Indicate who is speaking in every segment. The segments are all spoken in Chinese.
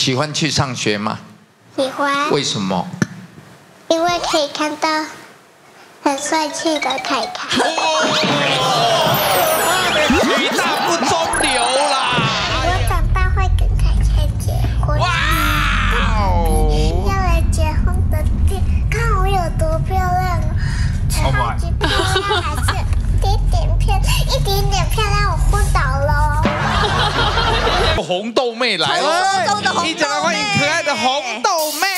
Speaker 1: 喜欢去上学吗？
Speaker 2: 喜欢。
Speaker 1: 为什么？
Speaker 2: 因为可以看到很帅气的凯凯。
Speaker 1: 语大不中留啦！
Speaker 2: 我长大会跟凯凯结婚。哇哦！要来结婚的店，看我有多漂亮哦！超级漂亮，还是一点点漂亮，我昏倒了。
Speaker 1: 红豆妹来了，一起来欢迎可爱的红豆妹。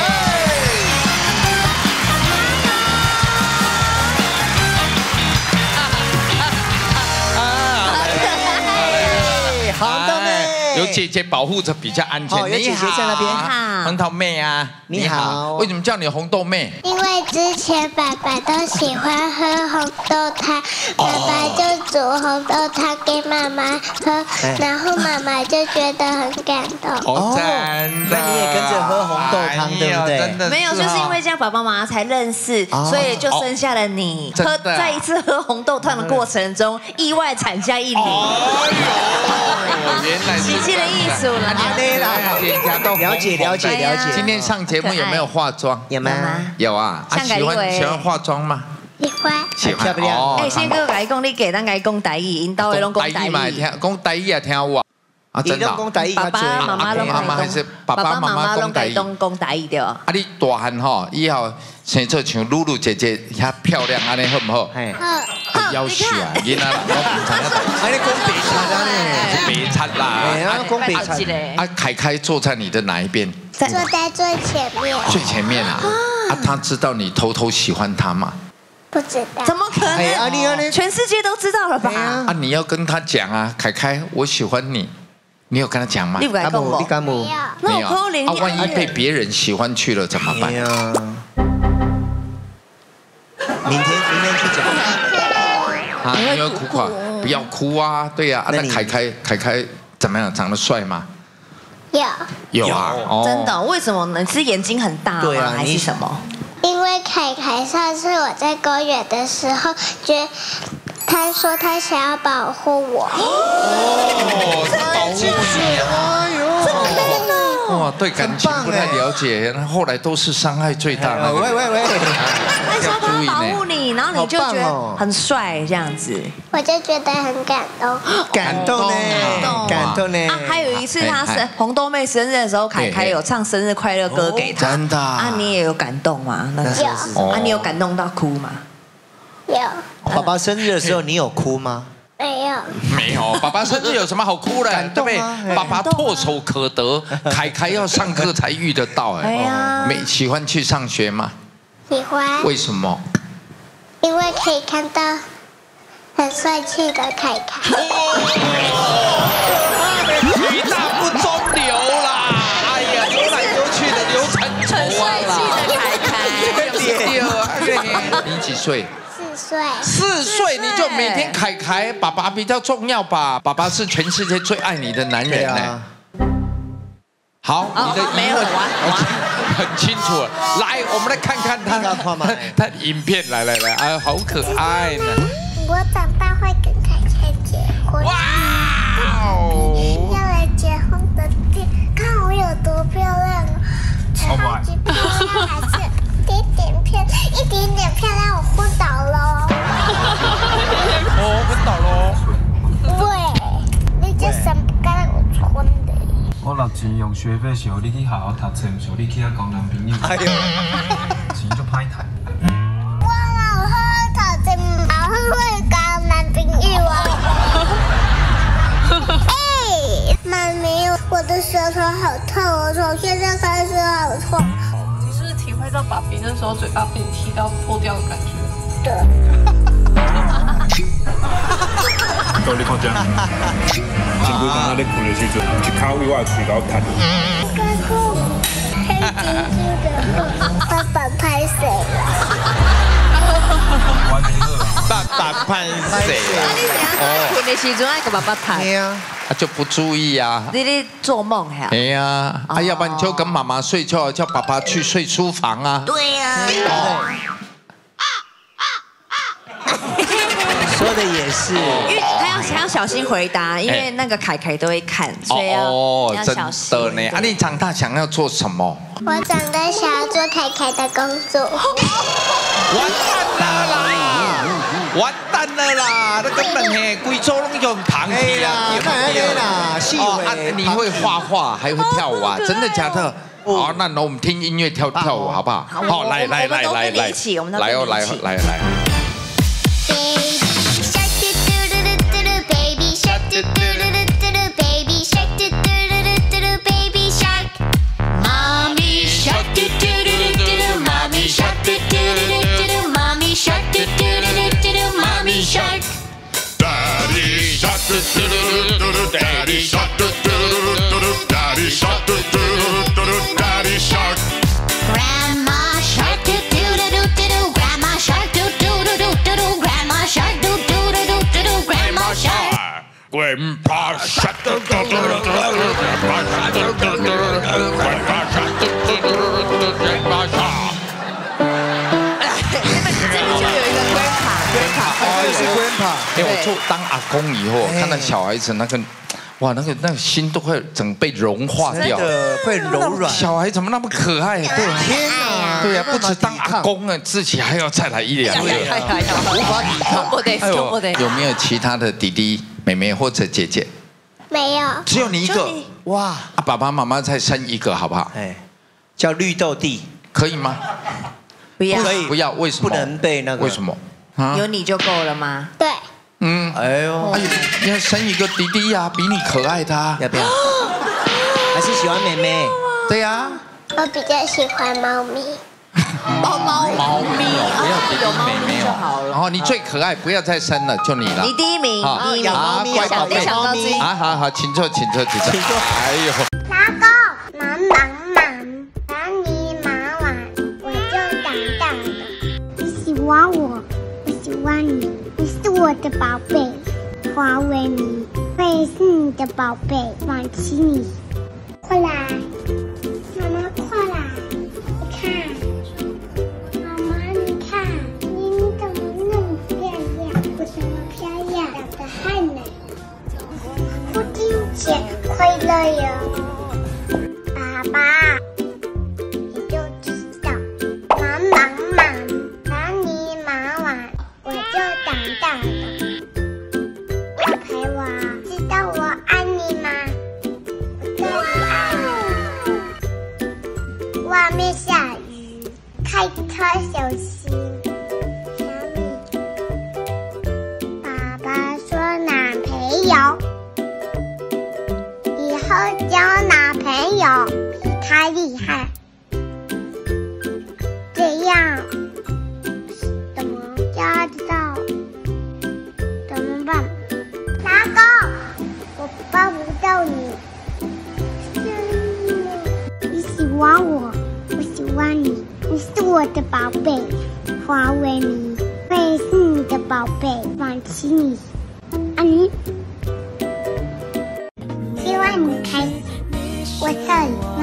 Speaker 3: 红豆妹，
Speaker 1: 有姐姐保护着比较安全。
Speaker 3: 有姐姐在那边。
Speaker 4: 好，
Speaker 1: 红豆妹啊，
Speaker 3: 你好。
Speaker 1: 为什么叫你红豆妹？
Speaker 2: 因为之前爸爸都喜欢喝红豆汤，爸爸就煮红豆汤给妈妈喝，然后妈妈就觉得很感动。
Speaker 1: 哦，真的，
Speaker 3: 那你也跟着喝红豆汤，对不对？
Speaker 1: 真的
Speaker 4: 没有，就是因为这样爸爸妈妈才认识，所以就生下了你。在一次喝红豆汤的过程中，意外产下一女。
Speaker 1: 原来
Speaker 4: 喜气的艺术了。
Speaker 3: 了解。
Speaker 1: 今天上节目有没有化妆？
Speaker 3: 有吗？
Speaker 1: 有啊。喜欢化妆吗？
Speaker 2: 喜欢。
Speaker 3: 漂不漂亮？
Speaker 4: 哎，先哥来讲，你给咱来讲台语，引导的拢讲台语。
Speaker 1: 讲台语也听有啊。啊，真的。
Speaker 4: 爸爸妈妈拢
Speaker 1: 还是爸爸妈妈讲台语。
Speaker 4: 讲台语对。啊，
Speaker 1: 你大汉吼以后生做像露露姐姐遐漂亮，安尼好唔好？
Speaker 2: 好。
Speaker 1: 要求啊，囡仔啦，我
Speaker 3: 你讲
Speaker 1: 别擦啦，
Speaker 3: 讲别擦。
Speaker 1: 啊，凯凯坐在你的哪一边？
Speaker 2: 坐在最前面。
Speaker 1: 最前面啊！啊，他知道你偷偷喜欢他吗？
Speaker 2: 不知道。
Speaker 4: 怎么可能？全世界都知道了吧？
Speaker 1: 啊，你要跟他讲啊，凯凯，我喜欢你。你有跟他讲吗？
Speaker 4: 你不敢讲不？
Speaker 1: 没有。啊，万一被别人喜欢去了怎么办？
Speaker 3: 明天去讲。
Speaker 1: 啊，你会哭啊？不要哭啊！对呀，那凯凯怎么样？长得帅吗？有啊。
Speaker 4: 真的？为什么呢？是眼睛很大吗？还是什么？
Speaker 2: 因为凯凯上次我在公园的时候，他说他想要保护我。
Speaker 1: 保护你啊！
Speaker 4: 这么可能？
Speaker 1: 哇，对感情不太了解，后来都是伤害最大的。
Speaker 3: 喂，
Speaker 4: 那时候他保护你，然后你就觉得很帅这样子，
Speaker 2: 我就觉得很感动。
Speaker 3: 感动呢！
Speaker 4: 啊，还有一次他红豆妹生日的时候，凯凯有唱生日快乐歌给他，
Speaker 1: 真的
Speaker 4: 啊，你也有感动吗？有。啊，你有感动到哭吗？
Speaker 2: 有。
Speaker 3: 爸爸生日的时候，你有哭吗？
Speaker 1: 没有，爸爸生日有什么好哭的？对不对？爸爸唾手可得，凯凯要上课才遇得到。哎呀，喜欢去上学吗？
Speaker 2: 喜欢。
Speaker 1: 为什么？
Speaker 2: 因为可以看到很帅气的凯凯。
Speaker 1: 语大不中留啦！哎呀，游来游去的流成
Speaker 4: 很帅气的凯
Speaker 1: 凯。你几岁？4岁你就每天凯凯，爸爸比较重要吧？爸爸是全世界最爱你的男人呢。好，你的疑问很清楚了。来，我们来看看他的影片，来，啊，好可爱呢。
Speaker 2: 我长大会跟凯凯结婚。哇哦！要来结婚的店，看我有多漂亮哦！超级漂亮，还是一点点漂亮，我昏倒了。
Speaker 1: 昏倒了。
Speaker 2: 对，你这什么干我昏的？
Speaker 5: 我拿钱用学费想你去学校读册，唔想你去遐交男朋友。钱就歹赚。
Speaker 2: 我老好读册，唔好会交男朋友啊。哎，妈咪，我的舌头好痛哦，从现在开始好痛。
Speaker 6: 你是不是体会到爸比那时候嘴巴被你踢到破掉的感觉？
Speaker 2: 对。
Speaker 5: 都你看这样，前几天你困的时阵，一口位我嘴角弹。
Speaker 2: 太紧张了，爸爸拍谁了？
Speaker 1: 爸爸拍谁
Speaker 4: 哦，困的时阵爱给爸爸拍。
Speaker 3: 对啊，
Speaker 1: 就不注意啊。
Speaker 4: 你做梦呀？
Speaker 1: 哎呀，要不然你就跟妈妈睡觉，叫爸爸去睡书房啊。
Speaker 4: 对呀。
Speaker 3: 说的也是，
Speaker 4: 因为他要要小心回答，因为那个凯凯都会看，所以要小心。
Speaker 1: 真的呢。啊，你长大想要做什么？
Speaker 2: 我长大想要做凯凯的工作。
Speaker 1: 完蛋了啦！那根本嘿，贵州拢用糖皮啦，
Speaker 3: 细微。
Speaker 1: 你会画画，还会跳舞啊？真的假的？好，那我们听音乐跳舞好不好？好，来，来。
Speaker 7: Daddy shark, Daddy shark, Daddy shark.
Speaker 2: Grandma shark, Grandma shark, Grandma shark, Grandma shark.
Speaker 7: Grandpa shark, Grandpa shark.
Speaker 1: 因为我做当阿公以后，看到小孩子那个，哇，那个心都会整被融化掉，
Speaker 3: 会柔软。
Speaker 1: 小孩怎么那么可爱？对，
Speaker 3: 天哪！
Speaker 1: 对呀，不止当阿公啊，自己还要再来1、2个，
Speaker 3: 无法抵抗。
Speaker 1: 有没有其他的弟弟、妹妹或者姐姐？
Speaker 2: 没有，
Speaker 1: 只有你一个。哇！爸爸妈妈再生1个好不好？
Speaker 3: 哎，叫绿豆弟，
Speaker 1: 可以吗？
Speaker 4: 不要，
Speaker 1: 不要，为什么？
Speaker 3: 不能被那个？
Speaker 1: 为什么？
Speaker 4: 有你就够了吗？
Speaker 2: 对。
Speaker 3: 哎呦，
Speaker 1: 你要生1个弟弟呀，比你可爱的，
Speaker 3: 要不要？还是喜欢妹妹？
Speaker 1: 对呀。
Speaker 2: 我比较喜欢猫咪。
Speaker 1: 猫咪哦，不要弟弟妹妹
Speaker 4: 就好了。
Speaker 1: 然后你最可爱，不要再生了，就你了。
Speaker 4: 你第一名，第一名。
Speaker 3: 好，
Speaker 1: 乖宝贝。好，请坐。哎呦。
Speaker 2: 老公，忙，把你忙完，我就长大了。你喜欢我，我喜欢你。你是我的宝贝，华为你，我也是你的宝贝，婉琪你，快来，妈妈快来，你看，妈妈你看，你怎么那么漂亮？我怎么漂亮？长得很美，父亲节快乐哟，爸爸，你就知道，忙，把你忙完。我就长大了，要陪我，知道我爱你吗？我这里爱你。外面下雨，开车小心。小米，爸爸说男朋友以后交男朋友比他厉害，这样。要知道怎么办？老公，我抱不到你。你喜欢我，我喜欢你。你是我的宝贝，华为你，我也是你的宝贝，婉琪你。啊你，希望你开心。我这里。